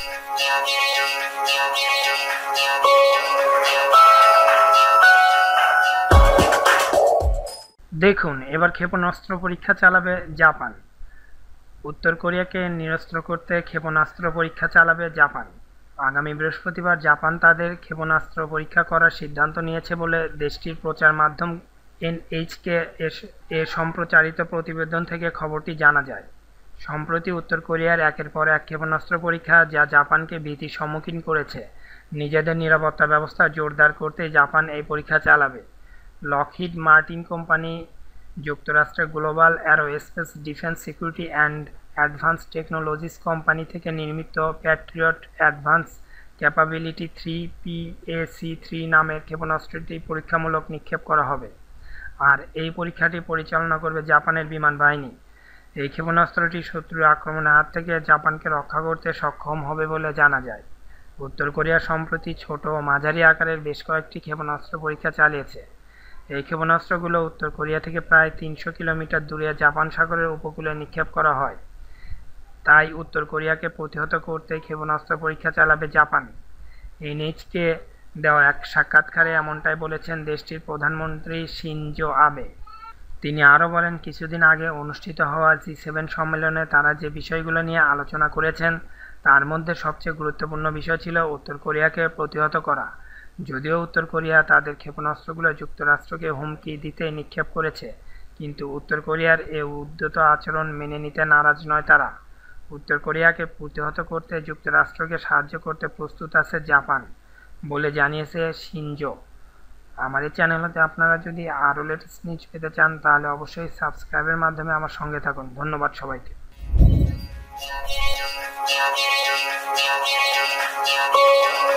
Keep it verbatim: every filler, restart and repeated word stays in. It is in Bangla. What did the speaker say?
দেখুন এবার ক্ষেপণাস্ত্র পরীক্ষা চালাবে জাপান। উত্তর কোরিয়াকে নিরস্ত্র করতে ক্ষেপণাস্ত্র পরীক্ষা চালাবে জাপান। আগামী বৃহস্পতিবার জাপান তাদের ক্ষেপণাস্ত্র পরীক্ষা করার সিদ্ধান্ত নিয়েছে বলে দেশটির প্রচার মাধ্যম এনএইচকে এ সম্প্রচারিত প্রতিবেদন থেকে খবরটি জানা যায়। সম্প্রতি উত্তর কোরিয়ার একের পর এক ক্ষেপণাস্ত্র পরীক্ষা যা জাপানকে ভীতির সম্মুখীন করেছে। নিজেদের নিরাপত্তা ব্যবস্থা জোরদার করতে জাপান এই পরীক্ষা চালাবে। লকহিড মার্টিন কোম্পানি যুক্তরাষ্ট্রের global aerospace defence security and advance technologies company থেকে নির্মিত Patriot advance capability three PAC three নামের ক্ষেপণাস্ত্রটি পরীক্ষামূলক নিক্ষেপ করা হবে, আর এই পরীক্ষাটি পরিচালনা করবে জাপানের বিমান বাহিনী। এই ক্ষেপণাস্ত্রটি শত্রুর আক্রমণের হাত থেকে জাপানকে রক্ষা করতে সক্ষম হবে বলে জানা যায়। উত্তর কোরিয়া সম্প্রতি ছোট ও মাঝারি আকারের বেশ কয়েকটি ক্ষেপণাস্ত্র পরীক্ষা চালিয়েছে। এই ক্ষেপণাস্ত্রগুলো উত্তর কোরিয়া থেকে প্রায় তিনশো কিলোমিটার দূরে জাপান সাগরের উপকূলে নিক্ষেপ করা হয়। তাই উত্তর কোরিয়াকে প্রতিহত করতে ক্ষেপণাস্ত্র পরীক্ষা চালাবে জাপান। এনএইচকে দেওয়া এক সাক্ষাৎকারে এমনটাই বলেছেন দেশটির প্রধানমন্ত্রী শিনজো আবে। তিনি আরও বলেন, কিছুদিন আগে অনুষ্ঠিত হওয়া জি সেভেন সম্মেলনে তারা যে বিষয়গুলো নিয়ে আলোচনা করেছেন তার মধ্যে সবচেয়ে গুরুত্বপূর্ণ বিষয় ছিল উত্তর কোরিয়াকে প্রতিহত করা। যদিও উত্তর কোরিয়া তাদের ক্ষেপণাস্ত্রগুলো যুক্তরাষ্ট্রকে হুমকি দিতে নিক্ষেপ করেছে, কিন্তু উত্তর কোরিয়ার এ উদ্ধত আচরণ মেনে নিতে নারাজ নয় তারা। উত্তর কোরিয়াকে প্রতিহত করতে যুক্তরাষ্ট্রকে সাহায্য করতে প্রস্তুত আছে জাপান বলে জানিয়েছে শিনজো। আমার এই চ্যানেলতে আপনারা যদি আরও লেটেস্ট নিউজ পেতে চান তাহলে অবশ্যই সাবস্ক্রাইবের মাধ্যমে আমার সঙ্গে থাকুন। ধন্যবাদ সবাইকে।